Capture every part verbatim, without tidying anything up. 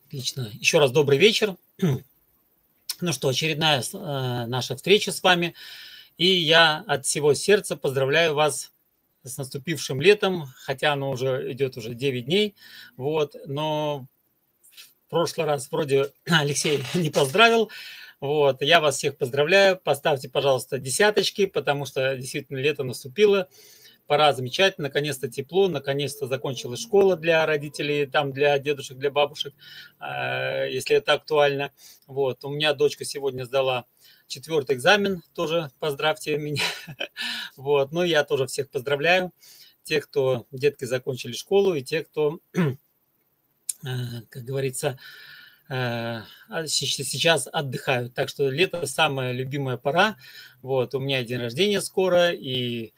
Отлично. Еще раз добрый вечер. Ну что, очередная э, наша встреча с вами. И я от всего сердца поздравляю вас с наступившим летом, хотя оно уже идет уже девять дней. Вот, но в прошлый раз вроде Алексей не поздравил. Вот, я вас всех поздравляю. Поставьте, пожалуйста, десяточки, потому что действительно лето наступило. Пора замечательно, наконец-то тепло, наконец-то закончилась школа для родителей, там для дедушек, для бабушек, э, если это актуально. Вот, у меня дочка сегодня сдала четвертый экзамен, тоже поздравьте меня. Вот, ну я тоже всех поздравляю, тех, кто детки закончили школу, и тех, кто, э, как говорится, э, сейчас отдыхают. Так что лето самая любимая пора. Вот, у меня день рождения скоро, и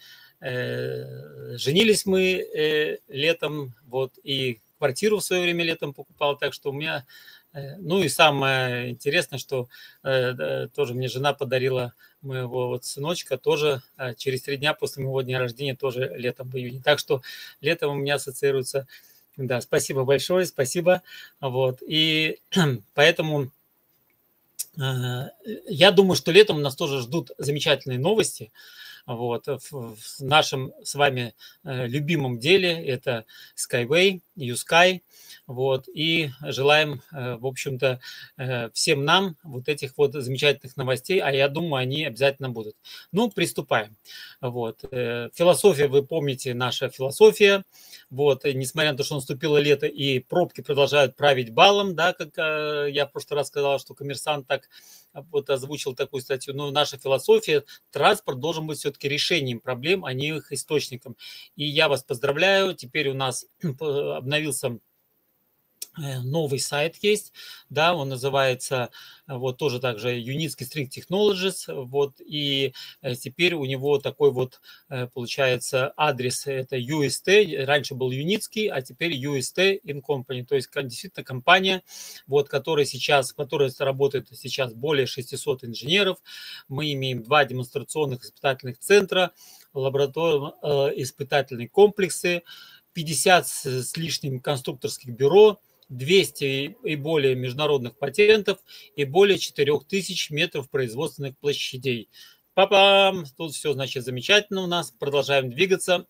Э, женились мы э, летом, вот, и квартиру в свое время летом покупал, так что у меня, э, ну и самое интересное, что э, да, тоже мне жена подарила моего вот сыночка тоже э, через три дня после моего дня рождения, тоже летом в июне. Так что летом у меня ассоциируется, да, спасибо большое, спасибо, вот, и поэтому э, я думаю, что летом нас тоже ждут замечательные новости. Вот, в, в нашем с вами э, любимом деле это Skyway, YouSky, вот, и желаем, э, в общем-то, э, всем нам вот этих вот замечательных новостей, а я думаю, они обязательно будут. Ну, приступаем. Вот, э, философия, вы помните, наша философия, вот, и несмотря на то, что наступило лето и пробки продолжают править балом, да, как э, я в прошлый раз сказал, что Коммерсант так вот озвучил такую статью, но наша философия, транспорт должен быть все-таки решением проблем, а не их источником. И я вас поздравляю, теперь у нас обновился новый сайт есть, да, он называется вот тоже также Unicity String Technologies, вот, и теперь у него такой вот получается адрес, это ю эс ти, раньше был Unicity, а теперь ю эс ти in Company, то есть действительно компания, вот, которая сейчас, которая работает сейчас более шестисот инженеров, мы имеем два демонстрационных испытательных центра, лабораторно-испытательные комплексы, пятьдесят с лишним конструкторских бюро, двести и более международных патентов и более четырёх тысяч метров производственных площадей. Па-пам! Тут все, значит, замечательно у нас. Продолжаем двигаться.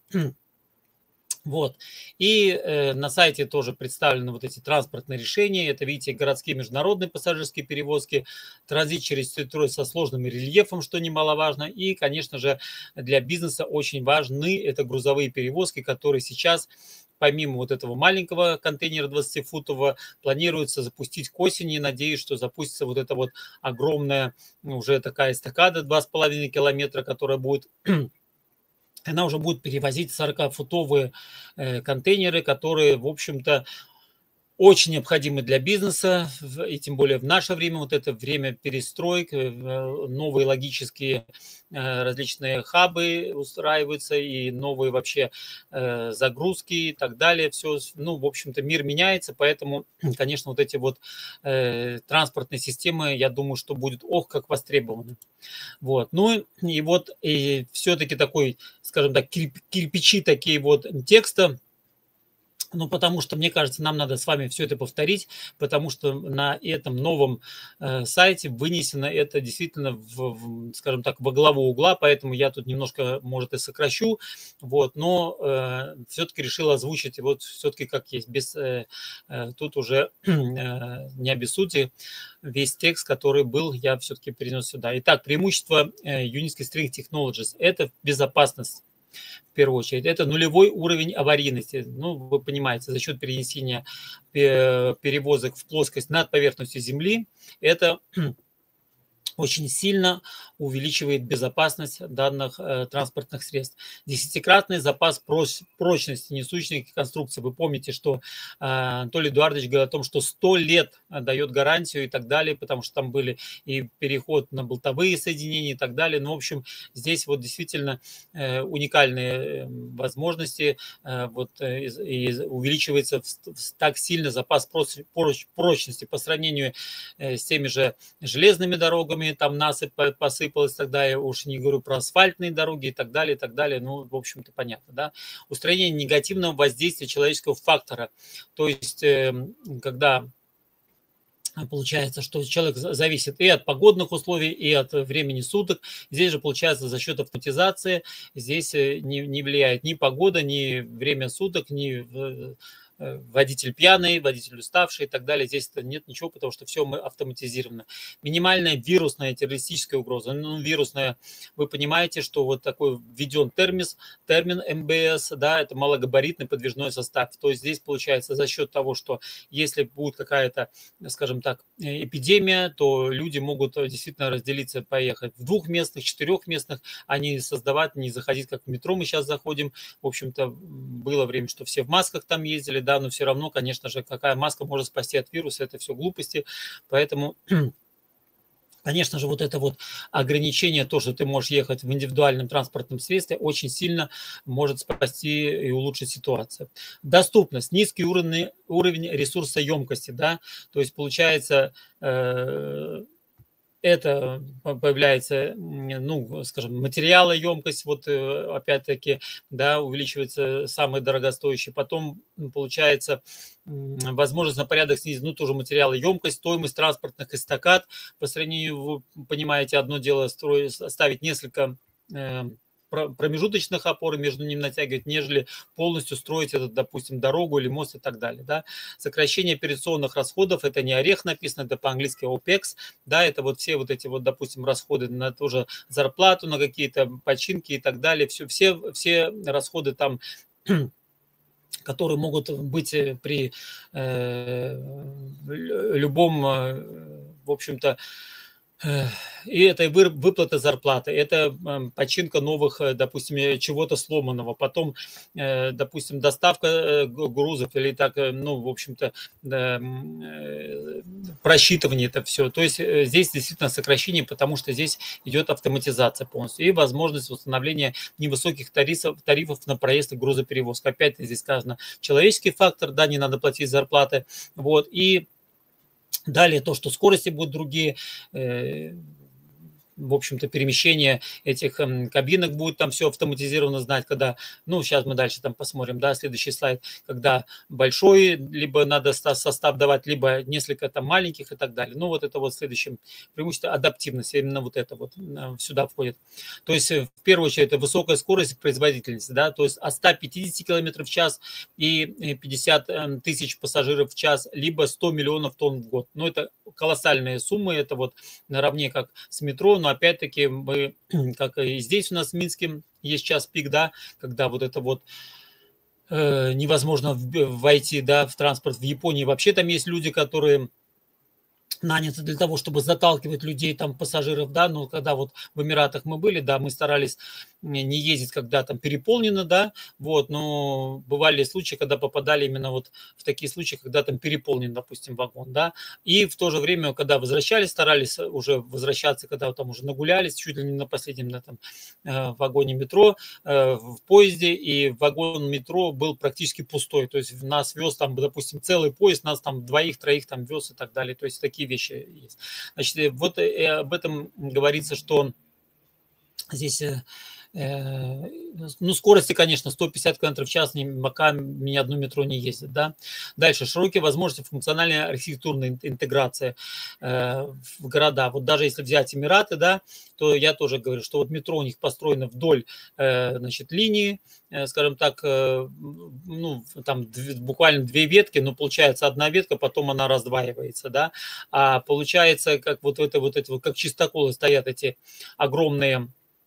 Вот. И э, на сайте тоже представлены вот эти транспортные решения. Это, видите, городские международные пассажирские перевозки, транзит через территорию со сложным рельефом, что немаловажно. И, конечно же, для бизнеса очень важны это грузовые перевозки, которые сейчас, помимо вот этого маленького контейнера двадцатифутового, планируется запустить к осени. Надеюсь, что запустится вот эта вот огромная, ну, уже такая эстакада два с половиной километра, которая будет... она уже будет перевозить сорокафутовые э, контейнеры, которые, в общем-то, очень необходимы для бизнеса, и тем более в наше время, вот это время перестроек, новые логические различные хабы устраиваются, и новые вообще загрузки и так далее. Все, ну, в общем-то, мир меняется, поэтому, конечно, вот эти вот транспортные системы, я думаю, что будут ох, как востребованы. Вот. Ну и вот и все-таки такой, скажем так, кирпичи такие вот текста. Ну, потому что, мне кажется, нам надо с вами все это повторить, потому что на этом новом э, сайте вынесено это действительно, в, в, скажем так, во главу угла, поэтому я тут немножко, может, и сокращу, вот, но э, все-таки решил озвучить вот все-таки как есть, без, э, э, тут уже э, не обессудьте, весь текст, который был, я все-таки перенес сюда. Итак, преимущество э, Unicity String Technologies – это безопасность. В первую очередь, это нулевой уровень аварийности. Ну, вы понимаете, за счет перенесения перевозок в плоскость над поверхностью Земли, это очень сильно увеличивает безопасность данных э, транспортных средств. Десятикратный запас проч- прочности несущих конструкций. Вы помните, что э, Анатолий Эдуардович говорил о том, что сто лет дает гарантию и так далее, потому что там были и переход на болтовые соединения и так далее. Ну, в общем, здесь вот действительно э, уникальные возможности, э, вот, э, и увеличивается в, в, так сильно запас проч- проч- прочности по сравнению э, с теми же железными дорогами, там насыпь посыпалась, тогда я уж не говорю про асфальтные дороги и так далее, и так далее, ну, в общем-то, понятно, да. Устранение негативного воздействия человеческого фактора, то есть, когда Получается, что человек зависит и от погодных условий, и от времени суток. Здесь же, получается, за счет автоматизации здесь не, не влияет ни погода, ни время суток, ни водитель пьяный, водитель уставший и так далее. Здесь нет ничего, потому что все мы автоматизировано. Минимальная вирусная террористическая угроза. Ну, вирусная, вы понимаете, что вот такой введен термин, термин эм бэ эс, да, это малогабаритный подвижной состав. То есть здесь получается за счет того, что если будет какая-то, скажем так, эпидемия, то люди могут действительно разделиться, поехать в двухместных, четырехместных, а не создавать, не заходить, как в метро мы сейчас заходим. В общем-то, было время, что все в масках там ездили, да, но все равно, конечно же, какая маска может спасти от вируса, это все глупости, поэтому... Конечно же, вот это вот ограничение, то, что ты можешь ехать в индивидуальном транспортном средстве, очень сильно может спасти и улучшить ситуацию. Доступность, низкий уровень, уровень ресурсоемкости, да, то есть получается... Э, это появляется, ну, скажем, материалоемкость, вот опять-таки, да, увеличивается самый дорогостоящий. Потом получается возможность на порядок снизить, ну, тоже материалоемкость, стоимость транспортных эстакад. По сравнению, вы понимаете, одно дело строить, ставить несколько промежуточных опор, между ними натягивать, нежели полностью строить этот, допустим, дорогу или мост и так далее. Да. Сокращение операционных расходов, это не орех написано, это по-английски опекс, да, это вот все вот эти вот, допустим, расходы на тоже зарплату, на какие-то починки и так далее, все, все, все расходы там, которые могут быть при э, любом, в общем-то, и это выплата зарплаты, это починка новых, допустим, чего-то сломанного, потом, допустим, доставка грузов или так, ну, в общем-то, просчитывание это все. То есть здесь действительно сокращение, потому что здесь идет автоматизация полностью и возможность установления невысоких тарифов, тарифов на проезд и грузоперевозку. Опять здесь сказано человеческий фактор, да, не надо платить зарплаты, вот, и далее то, что скорости будут другие, э, в общем-то, перемещение этих э, кабинок будет там все автоматизировано знать, когда, ну, сейчас мы дальше там посмотрим, да, следующий слайд, когда большой, либо надо состав давать, либо несколько там маленьких и так далее. Ну, вот это вот следующее преимущество, адаптивность, именно вот это вот сюда входит. То есть, в первую очередь, это высокая скорость и производительность, да, то есть от ста пятидесяти километров в час и пятьдесят тысяч пассажиров в час, либо сто миллионов тонн в год. Ну, это колоссальные суммы, это вот наравне как с метро, но опять-таки мы, как и здесь у нас в Минске есть час пик, да, когда вот это вот э, невозможно войти, да, в транспорт. В Японии вообще там есть люди, которые наняты для того, чтобы заталкивать людей, там, пассажиров, да, но когда вот в Эмиратах мы были, да, мы старались не ездить, когда там переполнено, да, вот, но бывали случаи, когда попадали именно вот в такие случаи, когда там переполнен, допустим, вагон, да, и в то же время, когда возвращались, старались уже возвращаться, когда там уже нагулялись, чуть ли не на последнем, на там вагоне метро, в поезде, и вагон метро был практически пустой, то есть нас вез там, допустим, целый поезд, нас там двоих-троих там вез и так далее, то есть такие вещи есть. Значит, вот об этом говорится, что здесь, ну, скорости, конечно, сто пятьдесят километров в час, пока ни одно метро не ездит, да. Дальше, широкие возможности функциональной архитектурной интеграции в города. Вот даже если взять Эмираты, да, то я тоже говорю, что вот метро у них построено вдоль, значит, линии, скажем так, ну, там буквально две ветки, но получается одна ветка, потом она раздваивается, да, а получается, как вот это вот эти вот, как чистоколы стоят эти огромные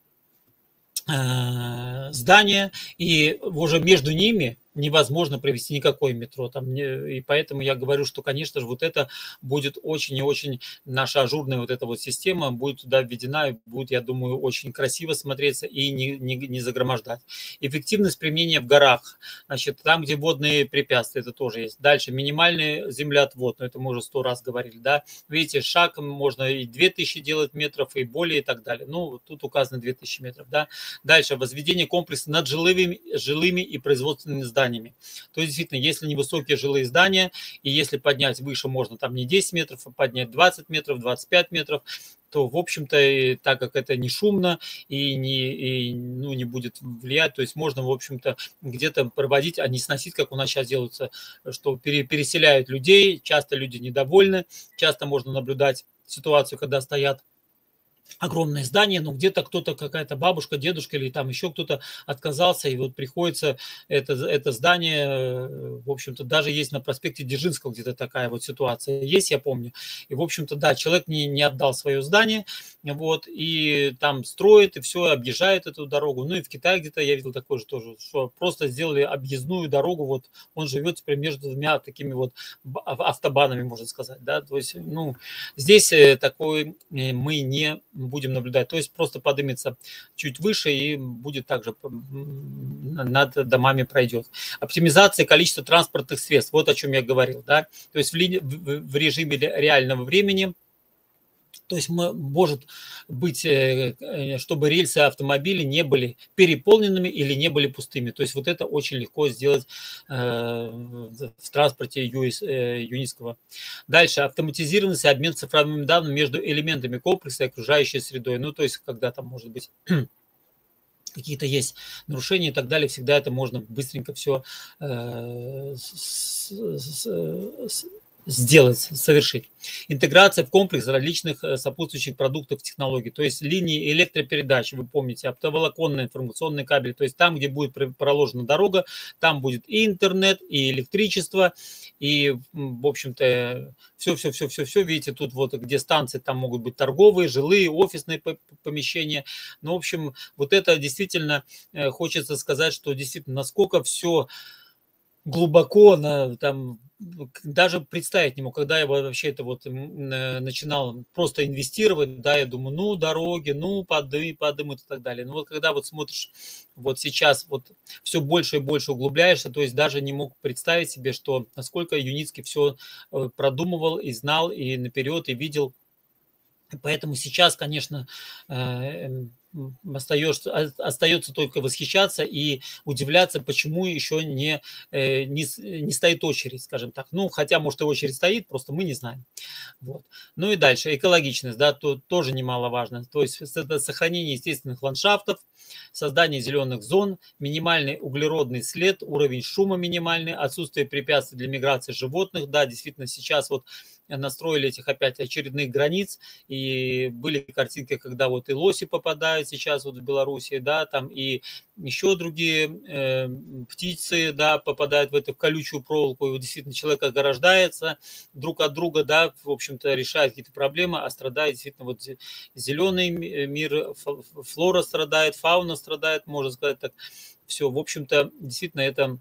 здания, и уже между ними невозможно провести никакое метро. Там, и поэтому я говорю, что, конечно же, вот это будет очень и очень, наша ажурная вот эта вот система будет туда введена, и будет, я думаю, очень красиво смотреться и не, не, не загромождать. Эффективность применения в горах. Значит, там, где водные препятствия, это тоже есть. Дальше, минимальный землеотвод, но это мы уже сто раз говорили, да. Видите, шаг можно и две тысячи делать метров, и более, и так далее. Ну, тут указано две тысячи метров, да. Дальше, возведение комплекса над жилыми, жилыми и производственными зданиями. зданиями. То есть, действительно, если невысокие жилые здания, и если поднять выше можно там не десять метров, а поднять двадцать метров, двадцать пять метров, то, в общем-то, так как это не шумно и не, и, ну, не будет влиять, то есть можно, в общем-то, где-то проводить, а не сносить, как у нас сейчас делается, что пере, переселяют людей, часто люди недовольны, часто можно наблюдать ситуацию, когда стоят огромное здание, но где-то кто-то, какая-то бабушка, дедушка или там еще кто-то отказался, и вот приходится это, это здание, в общем-то, даже есть на проспекте Дзержинского где-то такая вот ситуация есть, я помню. И, в общем-то, да, человек не, не отдал свое здание, вот, и там строит, и все, объезжает эту дорогу. Ну и в Китае где-то я видел такое же тоже, что просто сделали объездную дорогу, вот он живет теперь между двумя такими вот автобанами, можно сказать, да, то есть, ну, здесь такой мы не будем наблюдать. То есть просто поднимется чуть выше и будет также над домами пройдет. Оптимизация количества транспортных средств. Вот о чем я говорил. Да? То есть в, ли, в, в режиме реального времени. То есть может быть, чтобы рельсы автомобилей не были переполненными или не были пустыми. То есть вот это очень легко сделать в транспорте юнитского. Дальше. Автоматизированный обмен цифровыми данными между элементами комплекса и окружающей средой. Ну, то есть когда там может быть какие-то есть нарушения и так далее, всегда это можно быстренько все сделать, совершить. Интеграция в комплекс различных сопутствующих продуктов технологий, то есть линии электропередач, вы помните, оптоволоконные информационные кабели, то есть там, где будет проложена дорога, там будет и интернет, и электричество, и, в общем-то, все-все-все-все-все, видите, тут вот где станции, там могут быть торговые, жилые, офисные помещения. Ну, в общем, вот это действительно хочется сказать, что действительно, насколько все глубоко, на, там, даже представить не мог, когда я вообще это вот начинал просто инвестировать, да, я думаю, ну, дороги, ну, подым, подымут и так далее. Но вот когда вот смотришь, вот сейчас вот все больше и больше углубляешься, то есть даже не мог представить себе, что насколько Юницкий все продумывал и знал, и наперед, и видел. Поэтому сейчас, конечно, остается, остается только восхищаться и удивляться, почему еще не, не, не стоит очередь, скажем так. Ну, хотя, может, и очередь стоит, просто мы не знаем. Вот. Ну и дальше, экологичность, да, то, тоже немаловажно. То есть это сохранение естественных ландшафтов, создание зеленых зон, минимальный углеродный след, уровень шума минимальный, отсутствие препятствий для миграции животных. Да, действительно, сейчас вот настроили этих опять очередных границ, и были картинки, когда вот и лоси попадают сейчас вот в Белоруссии, да, там и еще другие э, птицы, да, попадают в эту колючую проволоку, и вот действительно человек ограждается друг от друга, да, в общем-то решает какие-то проблемы, а страдает действительно вот зеленый мир, флора страдает, фауна страдает, можно сказать так, все, в общем-то, действительно это...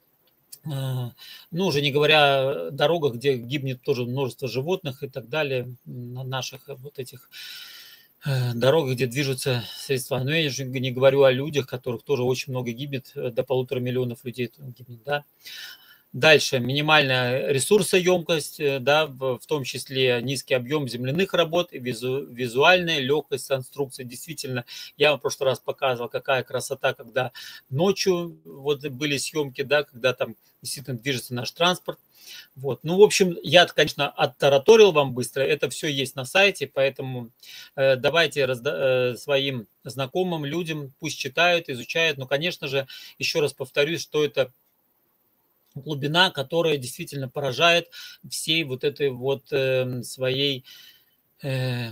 Ну, уже не говоря о дорогах, где гибнет тоже множество животных и так далее, на наших вот этих дорогах, где движутся средства. Но я же не говорю о людях, которых тоже очень много гибнет, до полутора миллионов людей гибнет, да. Дальше, минимальная ресурсоемкость, да, в том числе низкий объем земляных работ и визу, визуальная легкость конструкции. Действительно, я вам в прошлый раз показывал, какая красота, когда ночью вот были съемки, да, когда там действительно движется наш транспорт. Вот. Ну, в общем, я, конечно, оттараторил вам быстро, это все есть на сайте, поэтому э, давайте разда- э, своим знакомым людям, пусть читают, изучают. Но, конечно же, еще раз повторюсь, что это глубина, которая действительно поражает всей вот этой вот э, своей э,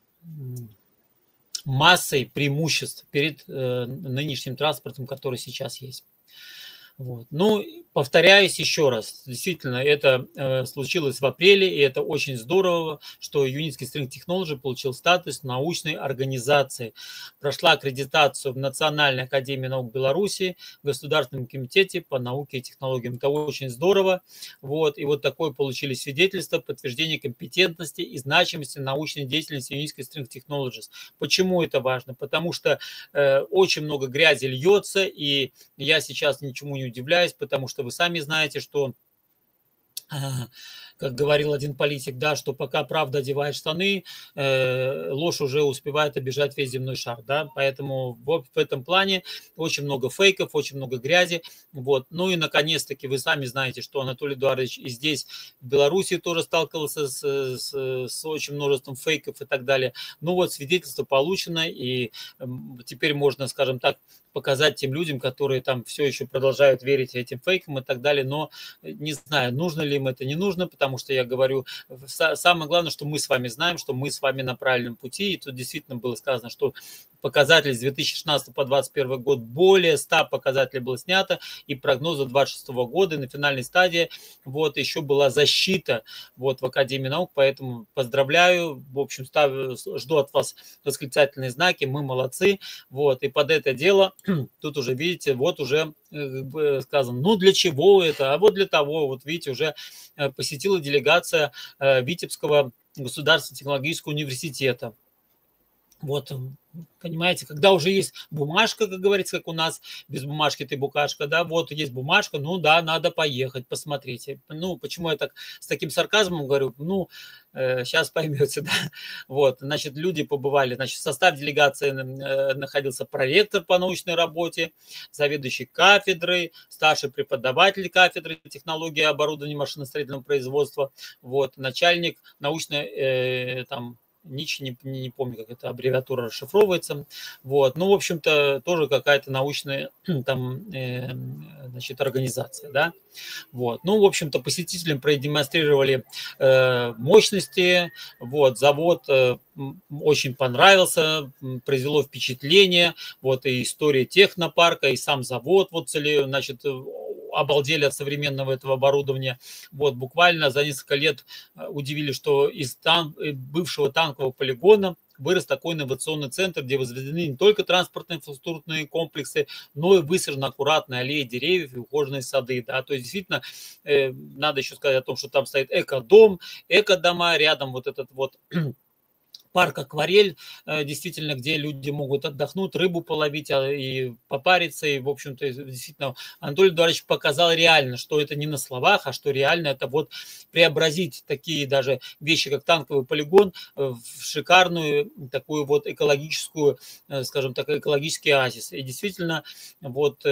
массой преимуществ перед э, нынешним транспортом, который сейчас есть. Вот. Ну, повторяюсь еще раз, действительно, это э, случилось в апреле, и это очень здорово, что Юницкий String Technology получил статус научной организации. Прошла аккредитацию в Национальной академии наук Беларуси, в Государственном комитете по науке и технологиям. Это очень здорово. Вот. И вот такое получили свидетельство, подтверждение компетентности и значимости научной деятельности Юницкий String Technologies. Почему это важно? Потому что э, очень много грязи льется, и я сейчас ничему не удивляюсь, потому что вы сами знаете, что как говорил один политик, да, что пока правда одевает штаны, э, ложь уже успевает обижать весь земной шар, да, поэтому в, в этом плане очень много фейков, очень много грязи, вот. Ну и наконец-таки вы сами знаете, что Анатолий Эдуардович и здесь, в Беларуси, тоже сталкивался с, с, с очень множеством фейков и так далее. Ну вот свидетельство получено, и теперь можно, скажем так, показать тем людям, которые там все еще продолжают верить этим фейкам и так далее, но не знаю, нужно ли им это, не нужно, потому что я говорю, самое главное, что мы с вами знаем, что мы с вами на правильном пути, и тут действительно было сказано, что показатели с две тысячи шестнадцатого по двадцать первый год более ста показателей было снято, и прогнозы двадцать шестого года, и на финальной стадии вот еще была защита вот в Академии наук, поэтому поздравляю, в общем, ставлю, жду от вас восклицательные знаки, мы молодцы, вот, и под это дело тут уже, видите, вот уже сказано, ну для чего это, а вот для того, вот видите, уже посетила делегация Витебского государственного технологического университета. Вот, понимаете, когда уже есть бумажка, как говорится, как у нас, без бумажки ты букашка, да, вот есть бумажка, ну да, надо поехать, посмотрите. Ну, почему я так с таким сарказмом говорю, ну, э, сейчас поймете, да. Вот, значит, люди побывали, значит, в составе делегации э, находился проректор по научной работе, заведующий кафедрой, старший преподаватель кафедры технологии оборудования машиностроительного производства, вот, начальник научной, э, там, НИЧ, не, не помню, как эта аббревиатура расшифровывается. Вот. Ну, в общем-то, тоже какая-то научная там, э, значит, организация, да. Вот. Ну, в общем-то, посетителям продемонстрировали э, мощности. Вот. Завод э, очень понравился, произвело впечатление. Вот и история технопарка, и сам завод, вот, цели, значит, обалдели от современного этого оборудования. Вот, буквально за несколько лет удивили, что из тан- бывшего танкового полигона вырос такой инновационный центр, где возведены не только транспортные инфраструктурные комплексы, но и высажены аккуратные аллеи деревьев и ухоженные сады. Да. То есть, действительно, э, надо еще сказать о том, что там стоит эко-дом, эко-дома, рядом вот этот вот парк «Акварель», действительно, где люди могут отдохнуть, рыбу половить и попариться. И, в общем-то, действительно, Анатолий Эдуардович показал реально, что это не на словах, а что реально это вот преобразить такие даже вещи, как танковый полигон, в шикарную такую вот экологическую, скажем так, экологический оазис. И действительно, вот...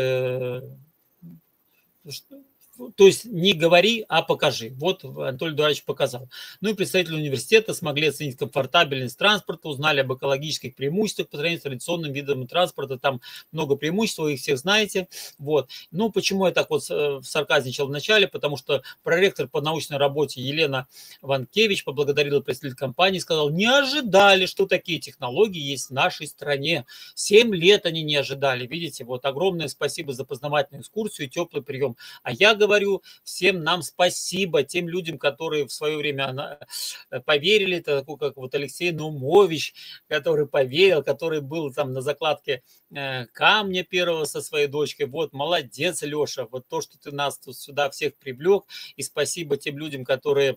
То есть не говори, а покажи. Вот Анатолий Эдуардович показал. Ну и представители университета смогли оценить комфортабельность транспорта, узнали об экологических преимуществах по сравнению с традиционным видом транспорта. Там много преимуществ, вы их всех знаете. Вот. Ну почему я так вот сарказничал в начале? Потому что проректор по научной работе Елена Ванкевич поблагодарила представителей компании, сказал, не ожидали, что такие технологии есть в нашей стране. Семь лет они не ожидали. Видите, вот огромное спасибо за познавательную экскурсию и теплый прием. А я говорю, говорю всем нам спасибо, тем людям, которые в свое время поверили, такой как вот Алексей Наумович, который поверил, который был там на закладке камня первого со своей дочкой. Вот, молодец, Леша, вот то, что ты нас тут сюда всех привлек, и спасибо тем людям, которые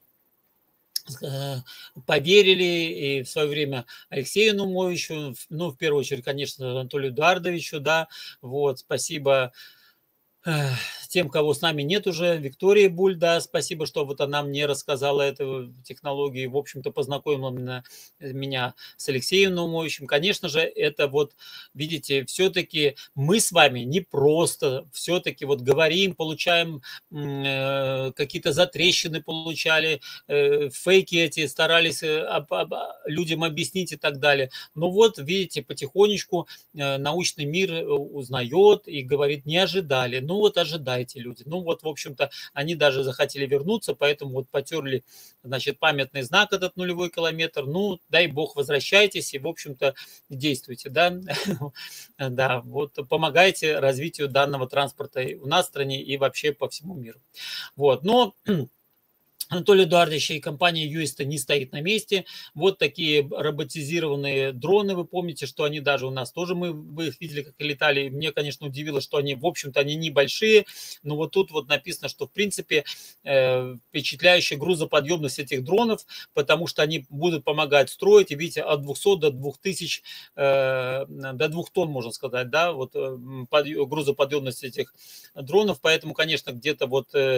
поверили, и в свое время Алексею Наумовичу, ну, в первую очередь, конечно, Анатолию Эдуардовичу, да, вот, спасибо тем, кого с нами нет уже, Виктории Буль, да, спасибо, что вот она мне рассказала эту технологию, в общем-то, познакомила меня, меня с Алексеем Наумовичем. Конечно же, это вот, видите, все-таки мы с вами не просто все-таки вот говорим, получаем э, какие-то затрещины, получали, э, фейки эти, старались э, об, об, людям объяснить и так далее. Но вот, видите, потихонечку э, научный мир узнает и говорит, не ожидали. Ну вот ожидайте, люди. Ну вот, в общем-то, они даже захотели вернуться, поэтому вот потерли, значит, памятный знак этот нулевой километр. Ну, дай бог, возвращайтесь и, в общем-то, действуйте, да. Да, вот помогайте развитию данного транспорта у нас в стране и вообще по всему миру. Вот, но... Анатолий Эдуардович и компания Юиста не стоит на месте. Вот такие роботизированные дроны. Вы помните, что они даже у нас тоже, мы вы их видели, как летали. Мне, конечно, удивило, что они, в общем-то, они небольшие. Но вот тут вот написано, что, в принципе, э, впечатляющая грузоподъемность этих дронов, потому что они будут помогать строить. И видите, от двухсот до двух тысяч, э, до двух тонн, можно сказать, да, вот э, под, грузоподъемность этих дронов. Поэтому, конечно, где-то вот... Э,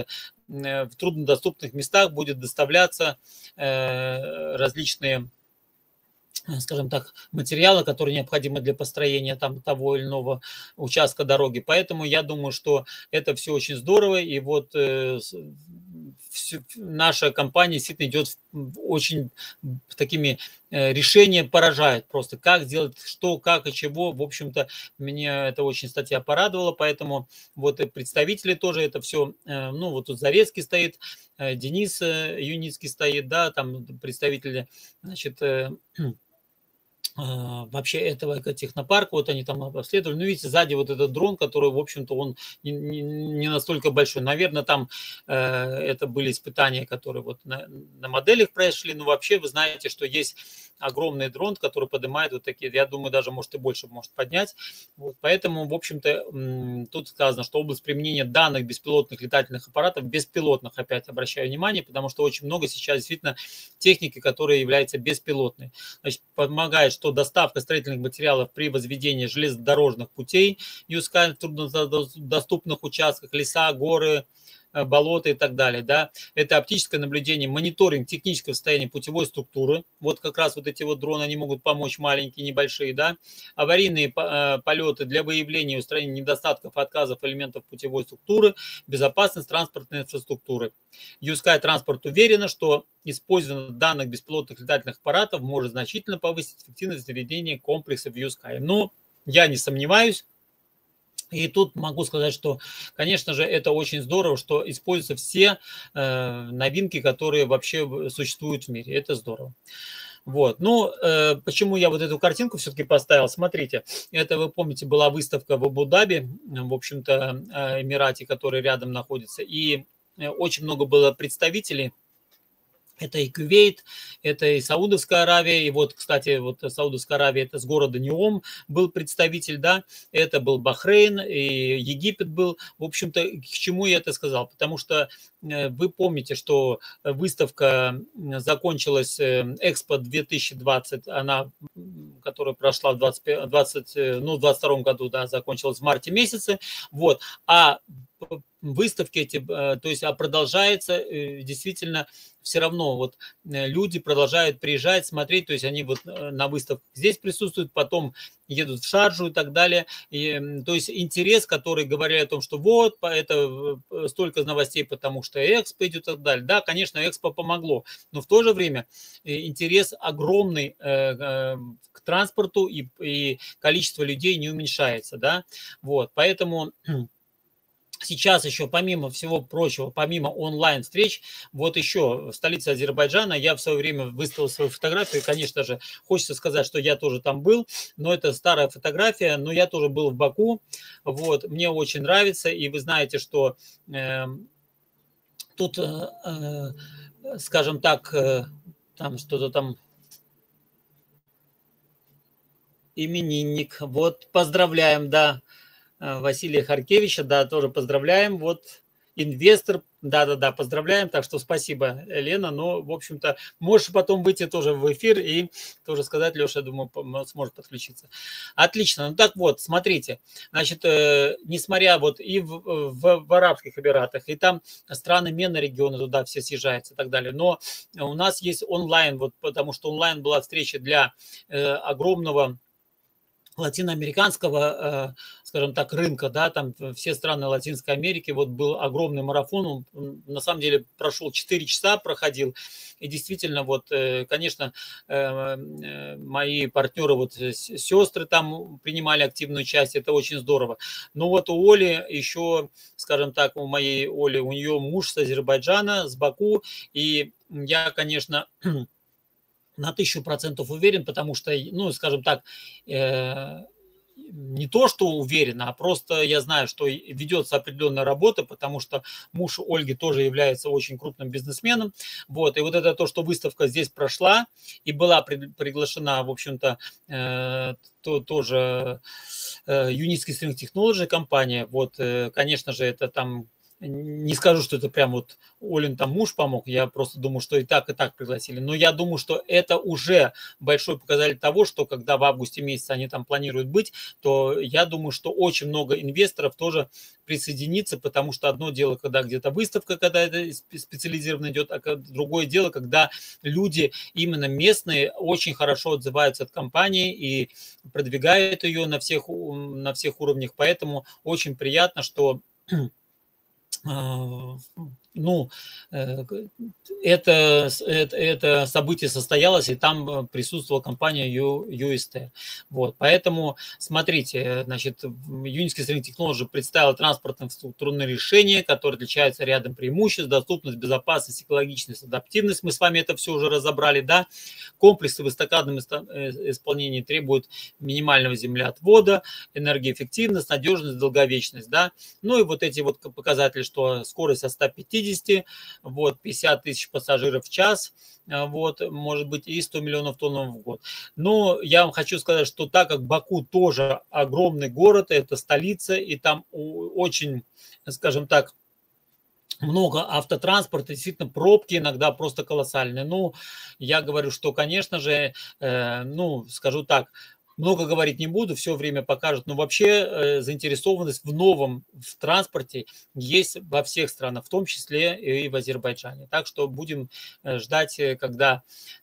в труднодоступных местах будет доставляться различные, скажем так, материалы, которые необходимы для построения там того или иного участка дороги. Поэтому я думаю, что это все очень здорово. И вот э, все, наша компания действительно идет очень такими э, решения поражает просто. Как сделать, что, как и чего. В общем-то, меня это очень статья порадовала. Поэтому вот и представители тоже это все, э, ну вот тут Зарецкий стоит, э, Денис э, Юницкий стоит, да, там представители, значит, э, вообще этого экотехнопарка, вот они там обследовали. Ну, видите, сзади вот этот дрон, который, в общем-то, он не, не, не настолько большой. Наверное, там э, это были испытания, которые вот на, на моделях прошли. Но вообще вы знаете, что есть огромный дрон, который поднимает вот такие, я думаю, даже может и больше может поднять. Вот, поэтому, в общем-то, тут сказано, что область применения данных беспилотных летательных аппаратов, беспилотных, опять обращаю внимание, потому что очень много сейчас действительно техники, которая является беспилотной. Значит, помогает, что доставка строительных материалов при возведении железнодорожных путей, юзкай в труднодоступных участках, леса, горы, болота и так далее, да, это оптическое наблюдение, мониторинг технического состояния путевой структуры, вот как раз вот эти вот дроны, они могут помочь, маленькие, небольшие, да, аварийные полеты для выявления и устранения недостатков, отказов элементов путевой структуры, безопасность транспортной инфраструктуры. юзкай Транспорт уверена, что использование данных беспилотных летательных аппаратов может значительно повысить эффективность заведения комплексов юзкай. Но я не сомневаюсь. И тут могу сказать, что, конечно же, это очень здорово, что используются все э, новинки, которые вообще существуют в мире. Это здорово. Вот. Ну, э, почему я вот эту картинку все-таки поставил? Смотрите, это, вы помните, была выставка в Абу-Даби, в общем-то, э, Эмирате, который рядом находится, и очень много было представителей. Это и Кувейт, это и Саудовская Аравия, и вот, кстати, вот Саудовская Аравия, это с города Неом был представитель, да, это был Бахрейн, и Египет был, в общем-то, к чему я это сказал, потому что вы помните, что выставка закончилась, Экспо две тысячи двадцать, она, которая прошла в двадцать, двадцать, ну, двадцать втором году, да, закончилась в марте месяце, вот, а выставки эти, то есть, а продолжается действительно все равно вот люди продолжают приезжать, смотреть, то есть они вот на выставках здесь присутствуют, потом едут в Шарджу и так далее. И, то есть интерес, который говорили о том, что вот, это столько новостей, потому что Экспо идет и так далее. Да, конечно, Экспо помогло, но в то же время интерес огромный к транспорту и, и количество людей не уменьшается, да, вот, поэтому... Сейчас еще, помимо всего прочего, помимо онлайн-встреч, вот еще в столице Азербайджана я в свое время выставил свою фотографию. И, конечно же, хочется сказать, что я тоже там был, но это старая фотография, но я тоже был в Баку. Вот, мне очень нравится, и вы знаете, что э, тут, э, скажем так, э, там что-то там... Именинник. Вот, поздравляем, да. Василия Харкевича, да, тоже поздравляем. Вот инвестор, да-да-да, поздравляем. Так что спасибо, Лена. Но, в общем-то, можешь потом выйти тоже в эфир и тоже сказать, Леша, я думаю, сможет подключиться. Отлично. Ну так вот, смотрите. Значит, э, несмотря вот и в, в, в Арабских Эмиратах, и там страны MENA региона туда все съезжаются и так далее. Но у нас есть онлайн, вот потому что онлайн была встреча для э, огромного латиноамериканского, скажем так, рынка, да, там все страны Латинской Америки, вот был огромный марафон, он на самом деле прошел четыре часа, проходил, и действительно, вот, конечно, мои партнеры, вот, сестры там принимали активную часть, это очень здорово, но вот у Оли еще, скажем так, у моей Оли, у нее муж с Азербайджана, с Баку, и я, конечно, на тысячу процентов уверен, потому что, ну, скажем так, э, не то, что уверен, а просто я знаю, что ведется определенная работа, потому что муж Ольги тоже является очень крупным бизнесменом. Вот, и вот это то, что выставка здесь прошла и была приглашена, в общем-то, э, то, тоже э, Unicity String Technology компания. Вот, э, конечно же, это там не скажу, что это прям вот Олин там муж помог, я просто думаю, что и так, и так пригласили. Но я думаю, что это уже большой показатель того, что когда в августе месяце они там планируют быть, то я думаю, что очень много инвесторов тоже присоединится, потому что одно дело, когда где-то выставка, когда это специализированно идет, а другое дело, когда люди именно местные очень хорошо отзываются от компании и продвигают ее на всех, на всех уровнях. Поэтому очень приятно, что ну, это, это, это событие состоялось, и там присутствовала компания ю эс ти. Вот, поэтому, смотрите, значит, Unity String Technology представила транспортное структурное решение, которое отличается рядом преимуществ: доступность, безопасность, экологичность, адаптивность. Мы с вами это все уже разобрали, да. Комплексы в эстакадном исполнении требуют минимального землеотвода, энергоэффективность, надежность, долговечность, да. Ну и вот эти вот показатели, что скорость от ста пятидесяти, вот, пятьдесят тысяч пассажиров в час, вот, может быть, и сто миллионов тонн в год. Но я вам хочу сказать, что так как Баку тоже огромный город, это столица, и там очень, скажем так, много автотранспорта, действительно, пробки иногда просто колоссальные. Ну, я говорю, что, конечно же, э, ну, скажу так, много говорить не буду, все время покажут, но вообще э, заинтересованность в новом в транспорте есть во всех странах, в том числе и в Азербайджане. Так что будем э, ждать, когда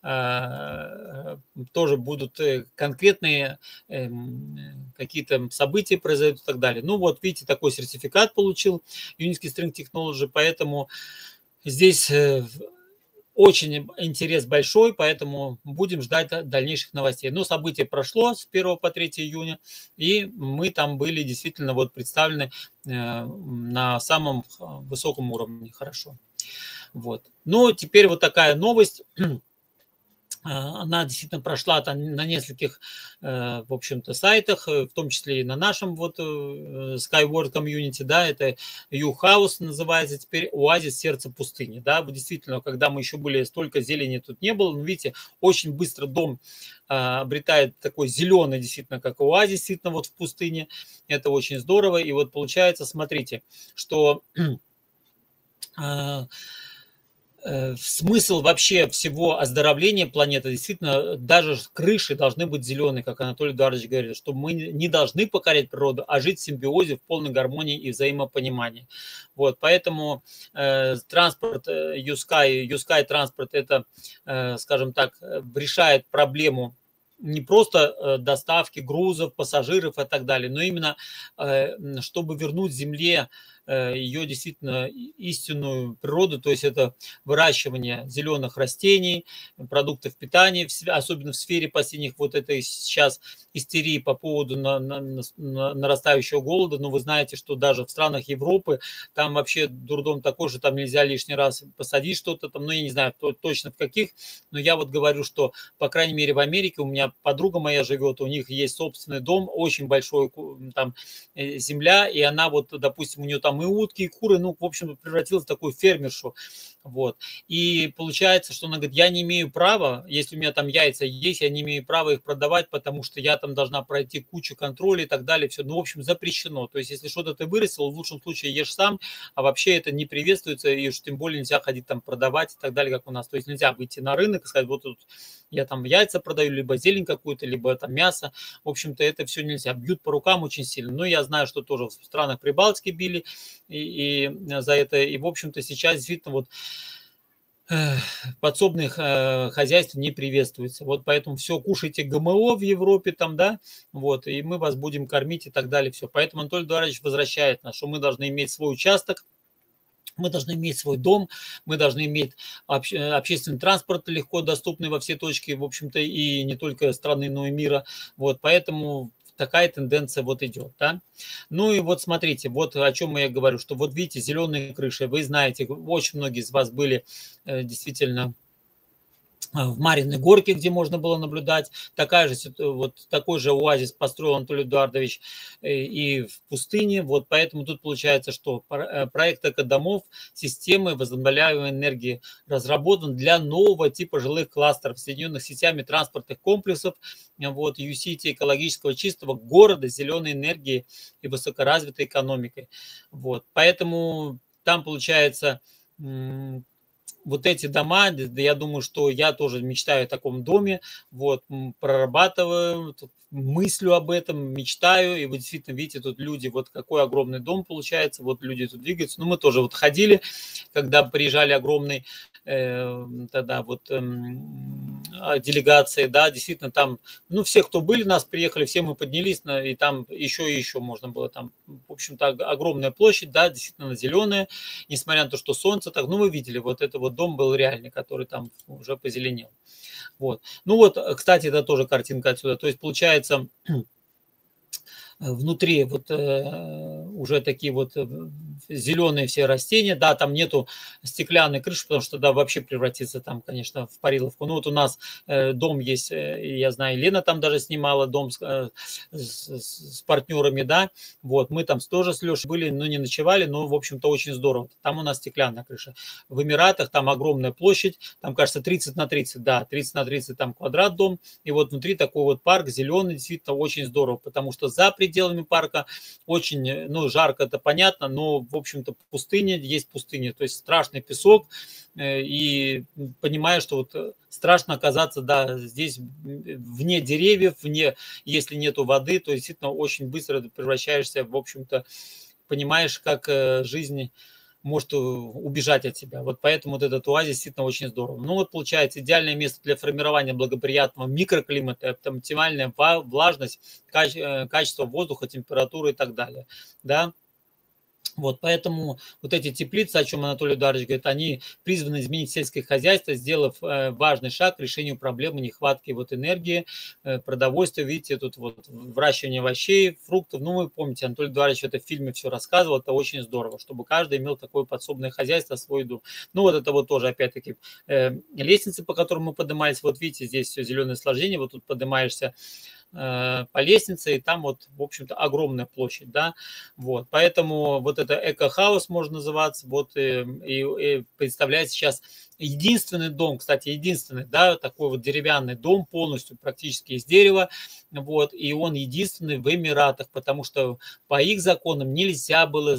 э, тоже будут конкретные э, какие-то события произойдут и так далее. Ну вот, видите, такой сертификат получил Unity String Technology, поэтому здесь э, очень интерес большой, поэтому будем ждать дальнейших новостей. Но событие прошло с первого по третье июня, и мы там были действительно вот представлены на самом высоком уровне. Хорошо. Вот. Ну, теперь вот такая новость. Она действительно прошла там на нескольких, в общем-то, сайтах, в том числе и на нашем вот Skyward Community, да, это U-House называется теперь, оазис сердца пустыни, да, действительно, когда мы еще были, столько зелени тут не было, но видите, очень быстро дом обретает такой зеленый, действительно, как оазис, действительно, вот в пустыне, это очень здорово, и вот получается, смотрите, что смысл вообще всего оздоровления планеты, действительно, даже крыши должны быть зеленые, как Анатолий Эдуардович говорит, что мы не должны покорять природу, а жить в симбиозе, в полной гармонии и взаимопонимании. Вот, поэтому э, транспорт YouSky, YouSky транспорт, это, э, скажем так, решает проблему не просто доставки грузов, пассажиров и так далее, но именно э, чтобы вернуть Земле ее действительно истинную природу, то есть это выращивание зеленых растений, продуктов питания, особенно в сфере последних вот этой сейчас истерии по поводу на, на, на, нарастающего голода. Но вы знаете, что даже в странах Европы там вообще дурдом такой же, там нельзя лишний раз посадить что-то там, ну я не знаю то, точно в каких, но я вот говорю, что по крайней мере в Америке у меня подруга моя живет, у них есть собственный дом, очень большой там земля, и она вот, допустим, у нее там и утки, и куры, ну, в общем, превратилась в такую фермершу. Вот. И получается, что она говорит, я не имею права, если у меня там яйца есть, я не имею права их продавать, потому что я там должна пройти кучу контроля и так далее. Все, ну, в общем, запрещено. То есть, если что-то ты вырастил, в лучшем случае ешь сам, а вообще это не приветствуется, и уж тем более нельзя ходить там продавать и так далее, как у нас. То есть, нельзя выйти на рынок и сказать, вот тут я там яйца продаю, либо зелень какую-то, либо там мясо. В общем-то, это все нельзя. Бьют по рукам очень сильно. Но я знаю, что тоже в странах Прибалтики били и, и за это. И, в общем-то, сейчас действительно вот подсобных э, хозяйств не приветствуется. Вот поэтому все, кушайте ГМО в Европе там, да, вот, и мы вас будем кормить и так далее, все. Поэтому Анатолий Эдуардович возвращает нас, что мы должны иметь свой участок, мы должны иметь свой дом, мы должны иметь обще, общественный транспорт легко доступный во все точки, в общем-то, и не только страны, но и мира. Вот, поэтому такая тенденция вот идет, да. Ну и вот смотрите, вот о чем я говорю, что вот видите, зеленые крыши, вы знаете, очень многие из вас были э, действительно в Марьиной горке, где можно было наблюдать. Такая же, вот такой же оазис построил Анатолий Эдуардович и в пустыне. Вот поэтому тут получается, что проект экодомов системы возобновляемой энергии разработан для нового типа жилых кластеров, соединенных сетями транспортных комплексов, вот, ю-сити, экологического чистого города, зеленой энергии и высокоразвитой экономикой. Вот, поэтому там получается вот эти дома, да, я думаю, что я тоже мечтаю о таком доме, вот, прорабатываю, мыслю об этом, мечтаю, и вы действительно видите, тут люди, вот какой огромный дом получается, вот люди тут двигаются, ну, мы тоже вот ходили, когда приезжали огромные э, тогда вот э, делегации, да, действительно там, ну, все, кто были, нас приехали, все мы поднялись, на, и там еще и еще можно было, там, в общем-то, огромная площадь, да, действительно зеленая, несмотря на то, что солнце так, ну, вы видели, вот это вот дом был реальный, который там уже позеленел. Вот. Ну вот, кстати, это тоже картинка отсюда. То есть получается внутри вот э, уже такие вот зеленые все растения, да, там нету стеклянной крыши, потому что да, вообще превратится там, конечно, в париловку. Ну вот у нас э, дом есть, э, я знаю, Лена там даже снимала дом с, э, с, с партнерами, да, вот, мы там тоже с Лешей были, но не ночевали, но, в общем-то, очень здорово. Там у нас стеклянная крыша. В Эмиратах там огромная площадь, там, кажется, тридцать на тридцать, да, тридцать на тридцать там квадрат дом, и вот внутри такой вот парк зеленый, действительно очень здорово, потому что за пределами парка очень, ну, жарко, это понятно, но, в общем-то, пустыня, есть пустыня, то есть страшный песок, и понимаю, что вот страшно оказаться, да, здесь вне деревьев, вне, если нету воды, то действительно очень быстро ты превращаешься, в общем-то, понимаешь, как жизнь может убежать от тебя. Вот поэтому вот этот оазис действительно очень здорово. Ну вот получается идеальное место для формирования благоприятного микроклимата, оптимальная влажность, качество воздуха, температура и так далее. Да? Вот, поэтому вот эти теплицы, о чем Анатолий Эдуардович говорит, они призваны изменить сельское хозяйство, сделав важный шаг к решению проблемы нехватки вот энергии, продовольствия. Видите, тут вот выращивание овощей, фруктов. Ну, вы помните, Анатолий Эдуардович в этом фильме все рассказывал, это очень здорово, чтобы каждый имел такое подсобное хозяйство, свой дом. Ну, вот это вот тоже, опять-таки, лестницы, по которым мы поднимались. Вот видите, здесь все зеленое сложение, вот тут поднимаешься по лестнице, и там вот, в общем-то, огромная площадь, да, вот, поэтому вот это эко-хаус можно называться, вот, и, и, и представляет сейчас единственный дом, кстати, единственный, да, такой вот деревянный дом, полностью практически из дерева, вот, и он единственный в Эмиратах, потому что по их законам нельзя было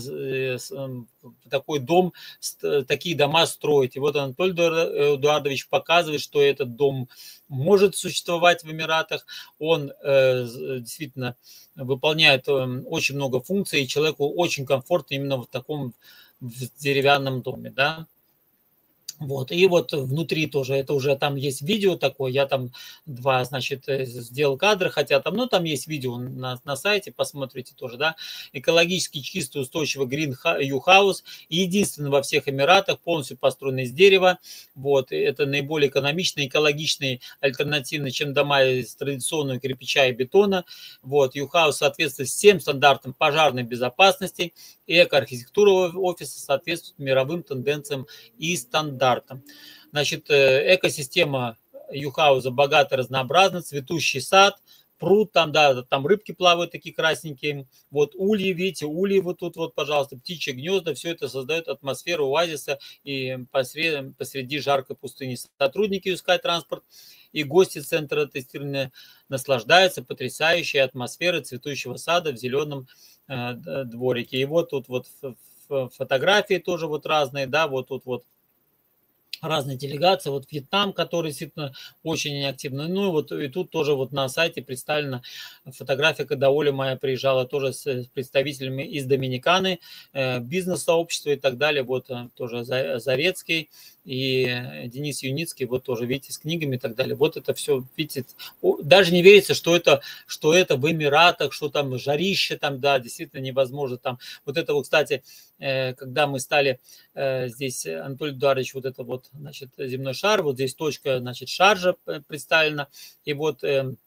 такой дом, такие дома строить, и вот Анатолий Эдуардович показывает, что этот дом может существовать в Эмиратах, он э, действительно выполняет э, очень много функций, и человеку очень комфортно именно в таком в деревянном доме, да. Вот, и вот внутри тоже, это уже там есть видео такое, я там два, значит, сделал кадры, хотя там, ну, там есть видео на, на сайте, посмотрите тоже, да, экологически чистый, устойчивый Green U-House, единственный во всех Эмиратах, полностью построенный из дерева, вот, это наиболее экономичный, экологичный, альтернативный, чем дома из традиционного кирпича и бетона, вот, U-House соответствует всем стандартам пожарной безопасности, эко-архитектура офиса соответствует мировым тенденциям и стандартам. Значит, экосистема Юхауза богата, разнообразна, цветущий сад, пруд, там, да, там рыбки плавают такие красненькие, вот ульи, видите, ульи вот тут вот, пожалуйста, птичьи гнезда, все это создает атмосферу оазиса и посреди, посреди жаркой пустыни. Сотрудники ЮСКАЙ Транспорт и гости центра тестирования наслаждаются потрясающей атмосферой цветущего сада в зеленом э, дворике. И вот тут вот фотографии тоже вот разные, да, вот тут вот разные делегации, вот Вьетнам, который действительно очень активно, ну и вот и тут тоже вот на сайте представлена фотография, когда Оля моя приезжала тоже с представителями из Доминиканы, бизнес-сообщества и так далее, вот тоже Зарецкий и Денис Юницкий, вот тоже, видите, с книгами и так далее, вот это все, видите, даже не верится, что это, что это в Эмиратах, что там жарище, там, да, действительно невозможно там, вот это вот, кстати, когда мы стали здесь, Анатолий Эдуардович, вот это вот, значит, земной шар, вот здесь точка, значит, шаржа представлена, и вот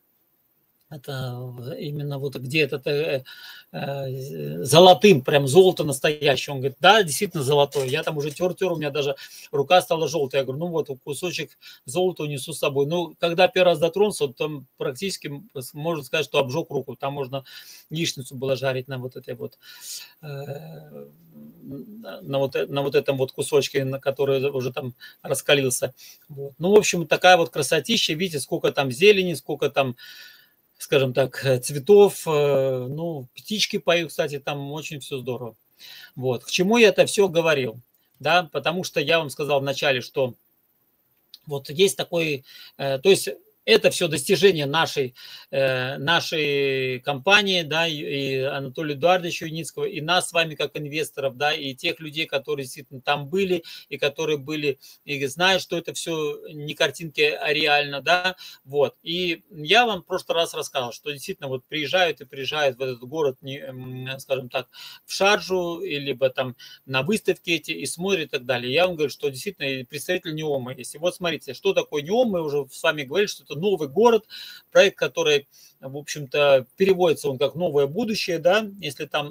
это именно вот где этот э, э, золотым, прям золото настоящее. Он говорит, да, действительно золотое. Я там уже тер-тер, у меня даже рука стала желтая. Я говорю, ну вот кусочек золота унесу с собой. Ну, когда первый раз дотронулся, там практически можно сказать, что обжег руку. Там можно яичницу было жарить на вот этой вот, э, на вот, на вот этом вот кусочке, на который уже там раскалился. Вот. Ну, в общем, такая вот красотища. Видите, сколько там зелени, сколько там, скажем так, цветов, ну, птички поют, кстати, там очень все здорово. Вот. К чему я это все говорил? Да, потому что я вам сказал вначале, что вот есть такой, э, то есть это все достижение нашей, э, нашей компании, да, и, и Анатолия Эдуардовича Юницкого, и нас с вами как инвесторов, да, и тех людей, которые действительно там были, и которые были, и знают, что это все не картинки, а реально, да, вот. И я вам в прошлый раз рассказал, что действительно вот приезжают и приезжают в этот город, не, скажем так, в Шарджу, либо там на выставке эти, и смотрят и так далее. Я вам говорю, что действительно представитель НИОМа есть. И вот смотрите, что такое НИОМ, мы уже с вами говорили, что это новый город, проект, который, в общем-то, переводится он как новое будущее, да, если там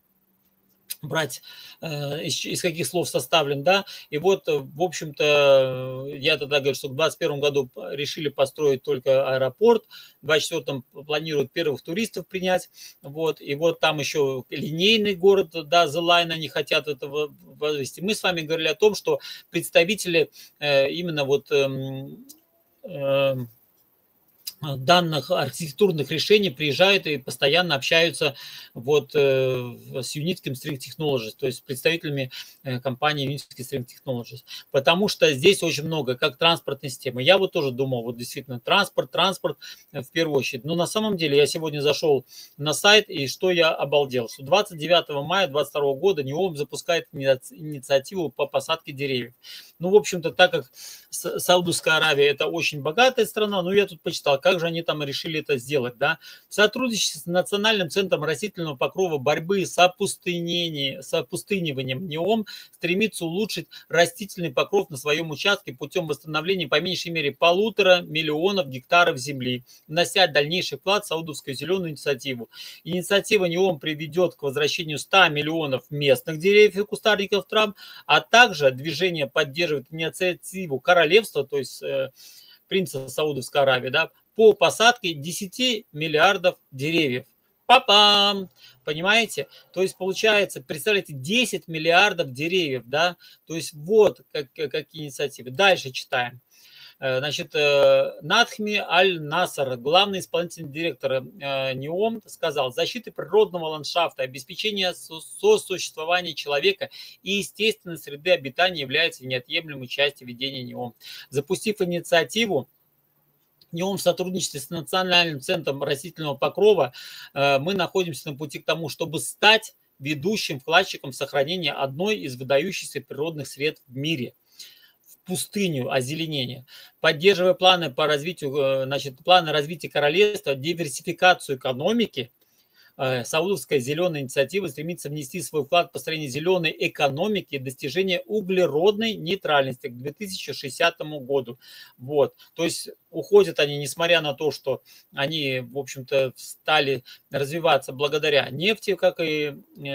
брать, э, из, из каких слов составлен, да, и вот, в общем-то, я тогда говорю, что в двадцать первом году решили построить только аэропорт, в двадцать четвёртом планируют первых туристов принять, вот, и вот там еще линейный город, да, The Line, они хотят этого вывести. Мы с вами говорили о том, что представители э, именно вот э, э, данных архитектурных решений приезжают и постоянно общаются вот э, с Unitsky String Technologies, то есть с представителями э, компании Unitsky String Technologies, потому что здесь очень много, как транспортной системы. Я вот тоже думал, вот действительно, транспорт, транспорт э, в первую очередь. Но на самом деле я сегодня зашел на сайт, и что я обалдел, что двадцать девятого мая две тысячи двадцать второго года НИОМ запускает инициативу по посадке деревьев. Ну, в общем-то, так как Саудовская Аравия – это очень богатая страна, но я тут почитал, как же они там решили это сделать, да. В сотрудничестве с Национальным центром растительного покрова борьбы с опустынением, с опустыниванием НИОМ стремится улучшить растительный покров на своем участке путем восстановления по меньшей мере полутора миллионов гектаров земли, внося дальнейший вклад в Саудовскую зеленую инициативу. Инициатива НИОМ приведет к возвращению ста миллионов местных деревьев и кустарников трав, а также движение поддерживает инициативу королевства, то есть э, принца Саудовской Аравии, да, по посадке десяти миллиардов деревьев. Папам! Понимаете? То есть получается, представляете, десять миллиардов деревьев, да? То есть вот как, какие инициативы. Дальше читаем. Значит, Надхми Аль-Насар, главный исполнительный директор НИОМ, сказал: защита природного ландшафта, обеспечение сосуществования человека и естественной среды обитания является неотъемлемой частью ведения НИОМ. Запустив инициативу НИОМ в сотрудничестве с Национальным центром растительного покрова, мы находимся на пути к тому, чтобы стать ведущим вкладчиком в сохранении одной из выдающихся природных сред в мире. Пустыню озеленения, поддерживая планы по развитию, значит, планы развития королевства, диверсификацию экономики. Саудовская зеленая инициатива стремится внести свой вклад в построение зеленой экономики и достижение углеродной нейтральности к две тысячи шестидесятому году. Вот. То есть уходят они, несмотря на то, что они, в общем-то, стали развиваться благодаря нефти, как и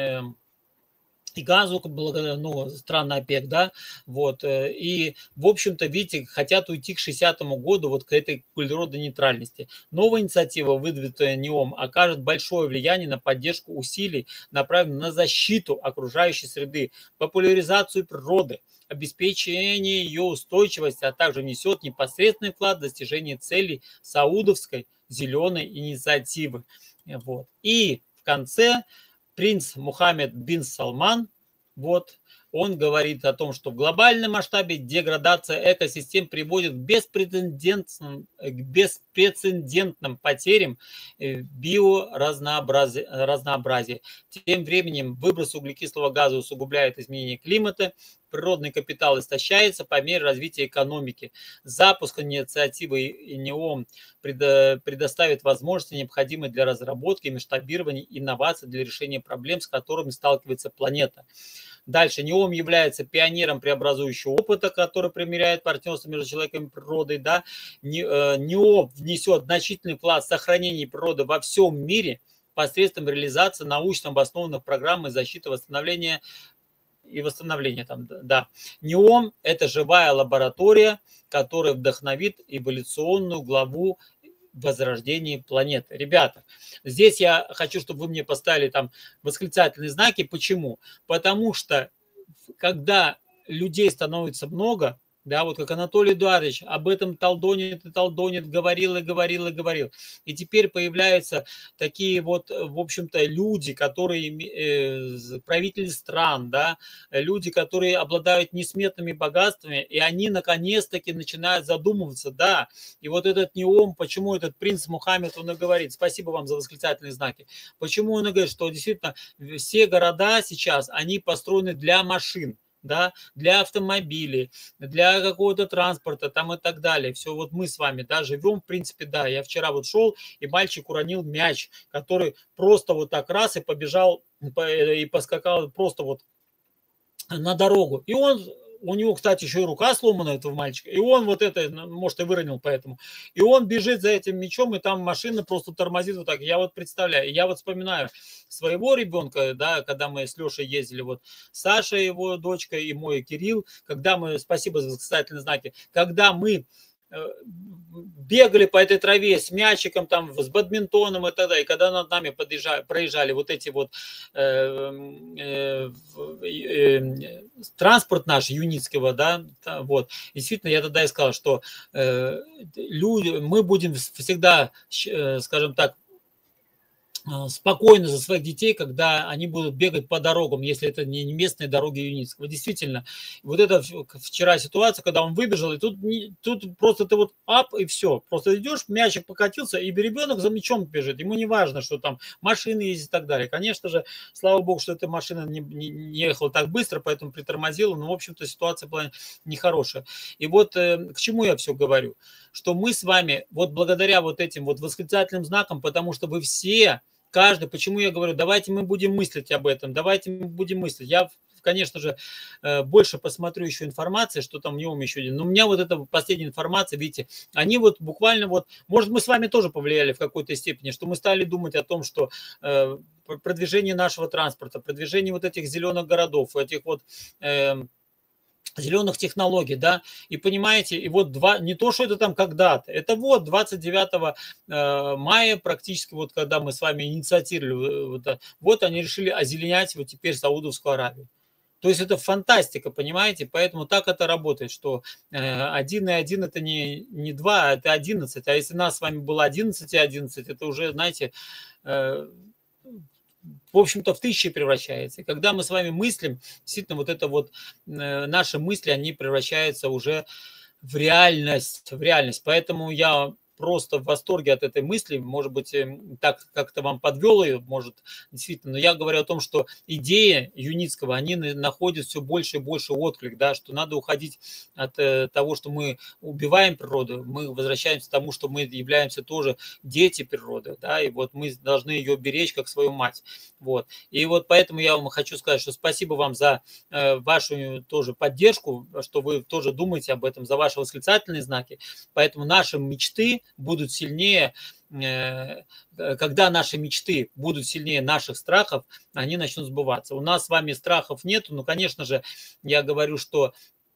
и газу, ну, стран ОПЕК, да, вот, и, в общем-то, видите, хотят уйти к шестидесятому году вот к этой углеродной нейтральности. Новая инициатива, выдвинутая НИОМ, окажет большое влияние на поддержку усилий, направленных на защиту окружающей среды, популяризацию природы, обеспечение ее устойчивости, а также внесет непосредственный вклад в достижение целей Саудовской зеленой инициативы. Вот. И в конце принц Мухаммед бин Салман, вот, он говорит о том, что в глобальном масштабе деградация экосистем приводит к беспрецедентным, к беспрецедентным потерям биоразнообразия. Тем временем выброс углекислого газа усугубляет изменение климата, природный капитал истощается по мере развития экономики. Запуск инициативы НИОМ предоставит возможности, необходимые для разработки и масштабирования инноваций для решения проблем, с которыми сталкивается планета. Дальше. НИОМ является пионером преобразующего опыта, который примеряет партнерство между человеком и природой. Да? НИОМ внесет значительный вклад в сохранение природы во всем мире посредством реализации научно обоснованных программ защиты, восстановления и восстановления. Там, да. НИОМ – это живая лаборатория, которая вдохновит эволюционную главу возрождении планеты. Ребята, здесь я хочу, чтобы вы мне поставили там восклицательные знаки. Почему? Потому что когда людей становится много, Да, вот как Анатолий Эдуардович об этом толдонит и толдонит, говорил и говорил и говорил. И теперь появляются такие вот, в общем-то, люди, которые, э, правители стран, да, люди, которые обладают несметными богатствами, и они наконец-таки начинают задумываться, да. И вот этот неом, почему этот принц Мухаммед, он и говорит, спасибо вам за восклицательные знаки, почему он и говорит, что действительно все города сейчас, они построены для машин, да, для автомобилей, для какого-то транспорта там и так далее. Все, вот мы с вами, да, живем, в принципе, да. Я вчера вот шел, и мальчик уронил мяч, который просто вот так раз и побежал, и поскакал просто вот на дорогу. И он, у него, кстати, еще и рука сломана, этого мальчика, и он вот это, может, и выронил поэтому. И он бежит за этим мячом, и там машина просто тормозит вот так. Я вот представляю, я вот вспоминаю своего ребенка, да, когда мы с Лешей ездили, вот Саша, его дочка, и мой Кирилл, когда мы, спасибо за восклицательные знаки, когда мы бегали по этой траве с мячиком, там, с бадминтоном и так далее. И когда над нами подъезжали, проезжали вот эти вот э, э, э, транспорт наш Юницкого, да, вот, действительно, я тогда и сказал, что э, люди, мы будем всегда, э, скажем так, спокойно за своих детей, когда они будут бегать по дорогам, если это не местные дороги Юницкого. Действительно, вот это вчера ситуация, когда он выбежал, и тут, тут просто ты вот ап, и все. Просто идешь, мячик покатился, и ребенок за мячом бежит. Ему не важно, что там машины ездят и так далее. Конечно же, слава богу, что эта машина не, не, не ехала так быстро, поэтому притормозила. Но, в общем-то, ситуация была нехорошая. И вот э, к чему я все говорю? Что мы с вами, вот благодаря вот этим вот восклицательным знакам, потому что вы все... Каждый, почему я говорю, давайте мы будем мыслить об этом, давайте мы будем мыслить. Я, конечно же, больше посмотрю еще информации, что там в нем еще один. Но у меня вот эта последняя информация, видите, они вот буквально вот, может, мы с вами тоже повлияли в какой-то степени, что мы стали думать о том, что продвижение нашего транспорта, продвижение вот этих зеленых городов, этих вот... зеленых технологий, да, и понимаете, и вот два, не то, что это там когда-то, это вот двадцать девятого мая практически, вот когда мы с вами инициировали, вот, вот они решили озеленять вот теперь Саудовскую Аравию. То есть это фантастика, понимаете, поэтому так это работает, что один и один это не, не два, а это одиннадцать, а если нас с вами было одиннадцать и одиннадцать, это уже, знаете, в общем-то, в тысячи превращается. И когда мы с вами мыслим, действительно, вот это вот э, наши мысли, они превращаются уже в реальность, в реальность. Поэтому я просто в восторге от этой мысли, может быть, так как-то вам подвел ее, может, действительно, но я говорю о том, что идея Юницкого, они находят все больше и больше отклик, да, что надо уходить от э, того, что мы убиваем природу, мы возвращаемся к тому, что мы являемся тоже дети природы, да, и вот мы должны ее беречь как свою мать, вот. И вот поэтому я вам хочу сказать, что спасибо вам за э, вашу тоже поддержку, что вы тоже думаете об этом, за ваши восклицательные знаки, поэтому наши мечты будут сильнее, когда наши мечты будут сильнее наших страхов, они начнут сбываться. У нас с вами страхов нету, но, конечно же, я говорю, что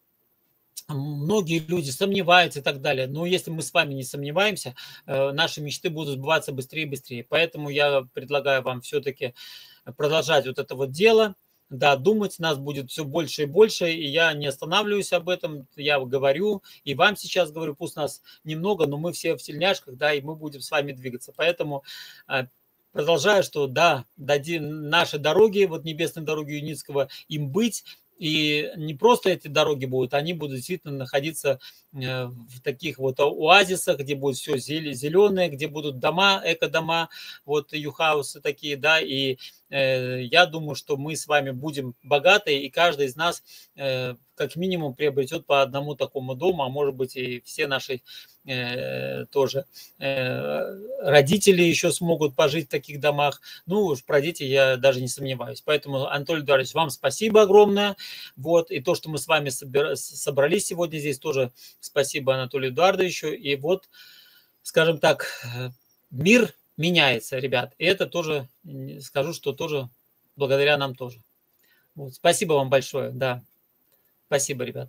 многие люди сомневаются и так далее, но если мы с вами не сомневаемся, наши мечты будут сбываться быстрее и быстрее. Поэтому я предлагаю вам все-таки продолжать вот это вот дело. Да, думать нас будет все больше и больше, и я не останавливаюсь об этом, я говорю, и вам сейчас говорю, пусть нас немного, но мы все в сильняшках, да, и мы будем с вами двигаться. Поэтому продолжаю, что да, дадим наши дороги, вот небесные дороги Юницкого, им быть, и не просто эти дороги будут, они будут действительно находиться в таких вот оазисах, где будет все зеленое, где будут дома, эко-дома, вот юхаусы такие, да, и э, я думаю, что мы с вами будем богаты, и каждый из нас э, как минимум приобретет по одному такому дому, а может быть и все наши э, тоже э, родители еще смогут пожить в таких домах. Ну уж про детей я даже не сомневаюсь. Поэтому, Анатолий Эдуардович, вам спасибо огромное. Вот, и то, что мы с вами собрались сегодня здесь, тоже спасибо Анатолию Эдуардовичу. И вот, скажем так, мир меняется, ребят. И это тоже, скажу, что тоже благодаря нам тоже. Вот, спасибо вам большое, да. Спасибо, ребят.